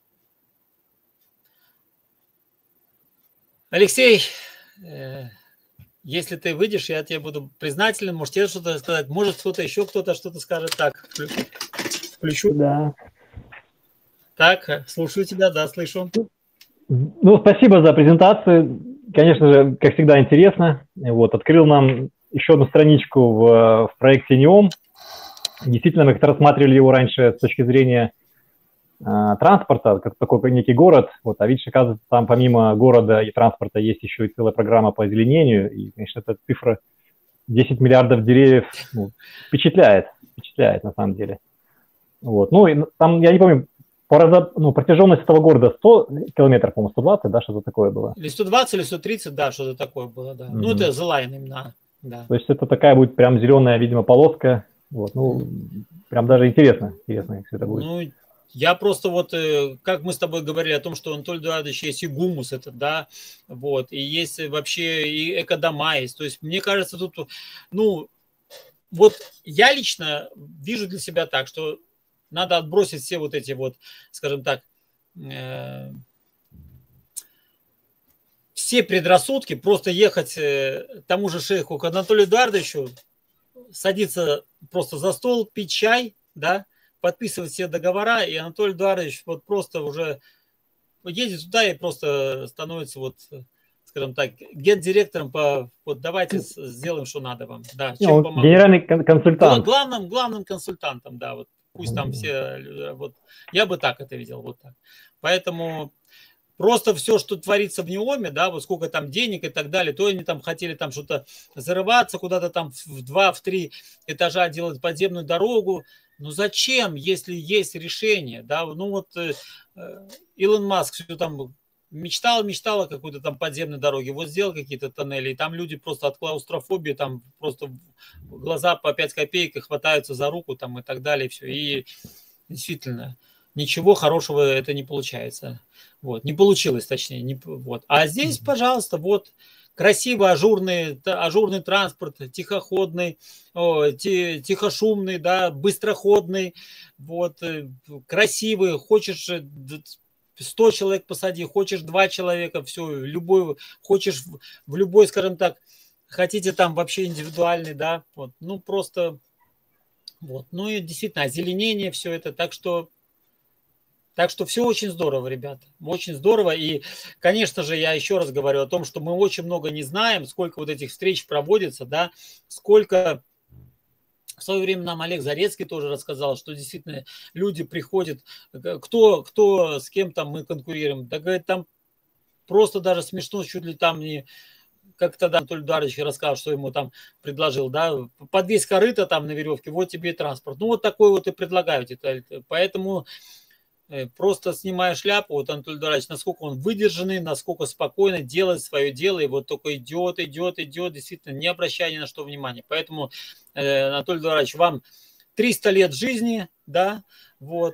Алексей, э, если ты выйдешь, я тебе буду признателен. Может, тебе что-то сказать. Может, кто-то еще, кто-то что-то скажет. Так, включу. Да. Так, слушаю тебя, да, слышу. Ну, спасибо за презентацию. Конечно же, как всегда, интересно. Вот, открыл нам еще одну страничку в, в проекте Neom. Действительно, мы как-то рассматривали его раньше с точки зрения э, транспорта, как такой некий город. Вот, а видишь, оказывается, там помимо города и транспорта есть еще и целая программа по озеленению. И, конечно, эта цифра десять миллиардов деревьев ну, впечатляет, впечатляет на самом деле. Вот. Ну, и там, я не помню, по, ну, протяженность этого города сто километров, по-моему, сто двадцать, да, что-то такое было? Или сто двадцать, или сто тридцать, да, что-то такое было, да. Mm-hmm. Ну, это The Line именно, да. То есть это такая будет прям зеленая, видимо, полоска. Вот, ну, mm-hmm. прям даже интересно, интересно, как все это будет. Ну, я просто вот, как мы с тобой говорили о том, что Анатолий Эдуардович есть и гумус этот, да, вот, и есть вообще и экодома есть. То есть, мне кажется, тут, ну, вот я лично вижу для себя так, что надо отбросить все вот эти вот, скажем так, э, все предрассудки, просто ехать э, тому же шейху, к Анатолию Эдуардовичу, садиться просто за стол, пить чай, да, подписывать все договора, и Анатолий Эдуардович вот просто уже едет туда и просто становится вот, скажем так, гендиректором по, вот давайте сделаем, что надо вам. Да, чем ну, генеральный консультант. Главным, главным консультантом, да, вот пусть там все, вот я бы так это видел, вот так. Поэтому просто все, что творится в Неоме, да, вот сколько там денег и так далее, то они там хотели там что-то зарываться, куда-то там в два, в три этажа делать подземную дорогу. Ну зачем, если есть решение, да, ну вот э, Илон Маск все там мечтал, мечтал о какой-то там подземной дороге, вот сделал какие-то тоннели, и там люди просто от клаустрофобии, там просто глаза по пять копеек и хватаются за руку там и так далее, все, и действительно ничего хорошего это не получается, вот, не получилось, точнее, не, вот, а здесь, пожалуйста, вот, красивый ажурный, ажурный транспорт, тихоходный, о, тихошумный, да, быстроходный, вот, красивый, хочешь сто человек посади, хочешь два человека, все, любой, хочешь в любой, скажем так, хотите там вообще индивидуальный, да, вот, ну просто, вот, ну и действительно озеленение, все это, так что Так что все очень здорово, ребята, очень здорово. И, конечно же, я еще раз говорю о том, что мы очень много не знаем, сколько вот этих встреч проводится, да, сколько... В свое время нам Олег Зарецкий тоже рассказал, что действительно люди приходят, кто, кто с кем там мы конкурируем. Да, говорит, там просто даже смешно, чуть ли там не... Как тогда Анатолий Эдуардович рассказал, что ему там предложил, да, подвесь корыто там на веревке, вот тебе и транспорт. Ну, вот такой вот и предлагают. Поэтому... Просто снимая шляпу, вот Анатолий Эдуардович, насколько он выдержанный, насколько спокойно делает свое дело, и вот только идет, идет, идет, действительно, не обращая ни на что внимания. Поэтому, Анатолий Эдуардович, вам триста лет жизни, да, вот,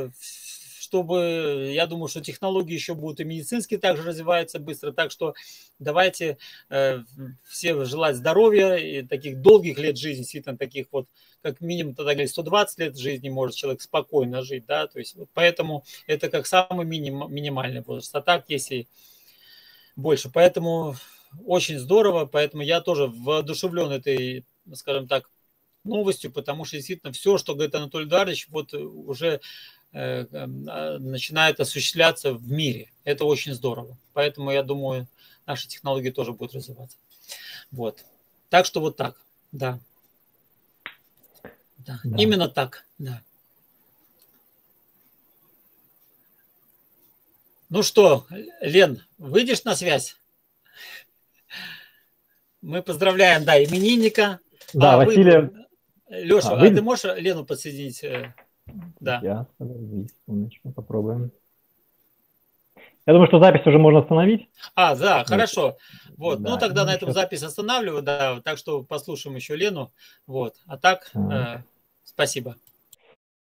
чтобы, я думаю, что технологии еще будут и медицинские также развиваются быстро, так что давайте э, все желать здоровья и таких долгих лет жизни, действительно таких вот, как минимум тогда говорили, сто двадцать лет жизни может человек спокойно жить, да, то есть вот поэтому это как самый миним, минимальный возраст, а так если больше, поэтому очень здорово, поэтому я тоже воодушевлен этой, скажем так, новостью, потому что действительно все, что говорит Анатолий Эдуардович, вот уже начинает осуществляться в мире. Это очень здорово. Поэтому, я думаю, наши технологии тоже будут развиваться. Вот. Так что вот так. Да. Да. Да. Именно так. Да. Ну что, Лен, выйдешь на связь? Мы поздравляем, да, именинника. Да, а, Василия. Вы... Леша, а, вы... а ты можешь Лену подсоединить? Да. Я, подожди, секундочку, попробуем. Я думаю, что запись уже можно остановить. А, да, хорошо. Вот, да, ну тогда на этом сейчас... запись останавливаю, да, так что послушаем еще Лену. Вот, а так, так. Э, спасибо.